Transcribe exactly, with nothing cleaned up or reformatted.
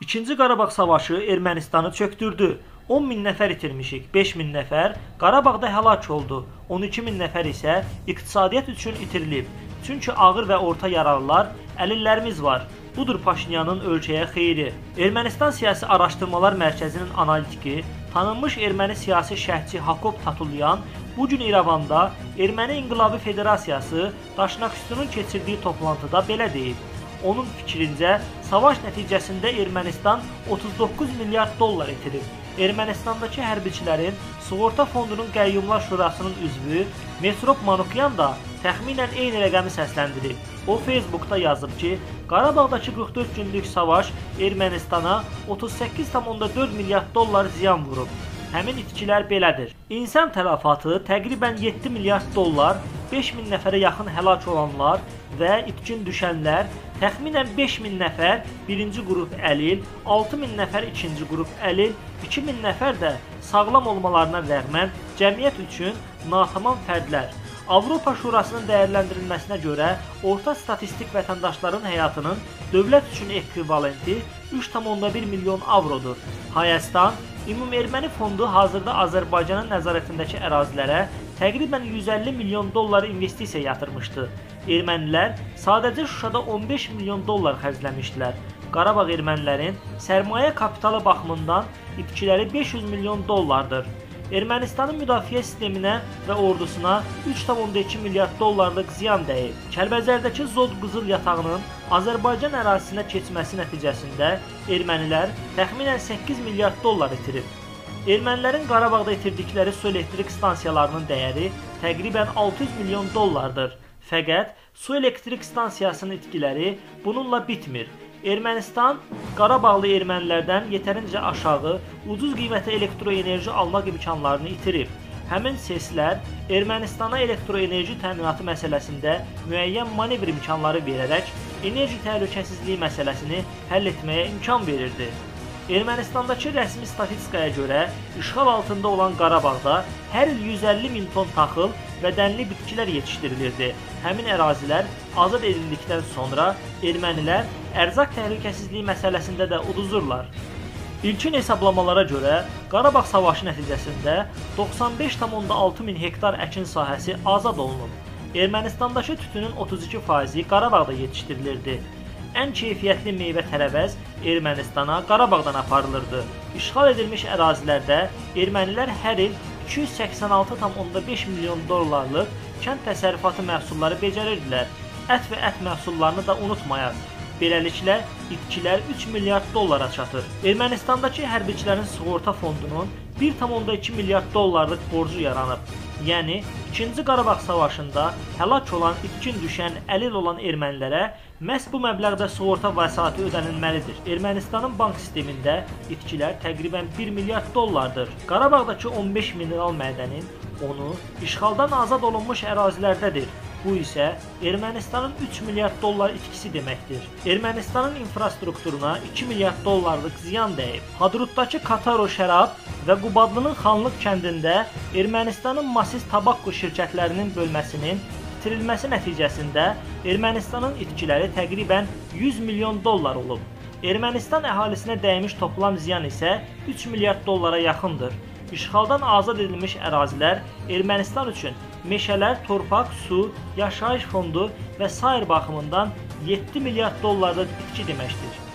İkinci Qarabağ savaşı Ermənistanı çöktürdü. on min nəfər itirmişik, beş min nəfər Qarabağda həlak oldu, on iki min nəfər isə iqtisadiyyat üçün itirilib. Çünki ağır və orta yaralılar əlillərimiz var. Budur Paşinyanın ölkəyə xeyri. Ermənistan Siyasi Araşdırmalar Mərkəzinin analitiki, tanınmış erməni siyasi şərhçi Hakop Tatulyan bugün İrəvanda Erməni İnqilabi Federasiyası Daşnaküstünün keçirdiyi toplantıda belə deyib. Onun fikrincə, savaş nəticəsində Ermənistan otuz doqquz milyard dollar itirib. Ermənistandakı hərbiçilərin Sığorta Fondunun Qəyyumlar Şurasının üzvü Mesrop Manukyan da təxminən eyni rəqəmi səsləndirib. O Facebookda yazıb ki, Qarabağdakı qırx dörd günlük savaş Ermənistana otuz səkkiz tam onda dörd milyard dollar ziyan vurub. Həmin itkilər belədir. İnsan tələfatı təqribən yeddi milyard dollar, beş min nəfərə yaxın həlak olanlar və itkin düşənlər, təxminən beş min nəfər birinci qrup əlil, altı min nəfər ikinci qrup əlil, iki min nəfər də sağlam olmalarına rəğmən cəmiyyət üçün natamam fərdlər. Avropa Şurasının dəyərləndirilməsinə görə orta statistik vətəndaşların həyatının dövlət üçün ekvivalenti üç tam onda bir milyon avrodur. Hayastan Ümumərməni Fondu hazırda Azərbaycanın nəzarətindəki ərazilərə təqribən yüz əlli milyon dollar investisiya yatırmışdı. Ermənilər sadəcə Şuşada on beş milyon dollar xərcləmişdilər. Qarabağ ermənilərin sərmayə kapitalı baxımından itkiləri beş yüz milyon dollardır. Ermənistanın müdafiə sisteminə və ordusuna üç tam onda iki milyard dollarlıq ziyan dəyib. Kəlbəcərdəki Zod qızıl yatağının Azərbaycan ərazisinə keçməsi nəticəsində ermənilər təxminən səkkiz milyard dollar itirib. Ermənilərin Qarabağda itirdikləri su elektrik stansiyalarının dəyəri təqribən altı yüz milyon dollardır. Fəqət su elektrik stansiyasının itkiləri bununla bitmir. Ermənistan Qarabağlı ermənilərdən yetərincə aşağı, ucuz qiymətə elektroenerji almaq imkanlarını itirib. Həmin seslər Ermənistana elektroenerji təminatı məsələsində müəyyən manevr imkanları verərək enerji təhlükəsizliyi məsələsini həll etməyə imkan verirdi. Ermənistandakı rəsmi statistikaya görə işğal altında olan Qarabağda hər il yüz əlli min ton taxıl və dənli bitkilər yetişdirilirdi. Həmin ərazilər azad edildikdən sonra ermənilər ərzaq təhlükəsizliyi məsələsində də uduzurlar. İlkin hesablamalara görə Qarabağ savaşı nəticəsində doxsan beş tam onda altı min hektar əkin sahəsi azad olunub. Ermənistandakı tütünün otuz iki faizi Qarabağda yetişdirilirdi. Ən keyfiyyətli meyvə tərəvəz Ermənistana Qarabağdan aparılırdı. İşğal edilmiş ərazilərdə ermənilər hər il iki yüz səksən altı tam onda beş milyon dollarlıq kənd təsərrüfatı məhsulları becərirdilər. Ət və ət məhsullarını da unutmayaq. Beləliklə, itkilər üç milyard dollara çatır. Ermənistandakı hərbiçilərin Sığorta Fondunun bir tam onda iki milyard dollarlıq borcu yaranıb. Yəni, ikinci Qarabağ savaşında həlak olan, itkin düşən, əlil olan ermənilərə məhz bu məbləğdə sığorta vəsaiti ödənilməlidir. Ermənistanın bank sistemində itkilər təqribən bir milyard dollardır. Qarabağdakı on beş mineral mədənin onu işğaldan azad olunmuş ərazilərdədir. Bu isə Ermənistanın üç milyard dollar itkisi deməkdir. Ermənistanın infrastrukturuna iki milyard dollarlıq ziyan dəyib. Hadrutdakı Kataro şərab və Qubadlının Xanlıq kəndində Ermənistanın Masis Tabakko şirkətlərinin bölməsinin itirilməsi nəticəsində Ermənistanın itkiləri təqribən yüz milyon dollar olub. Ermənistan əhalisinə dəymiş toplam ziyan isə üç milyard dollara yaxındır. İşğaldan azad edilmiş ərazilər Ermənistan üçün meşələr, torpaq, su, yaşayış fondu və sair baxımından yeddi milyard dollarlıq itki deməkdir.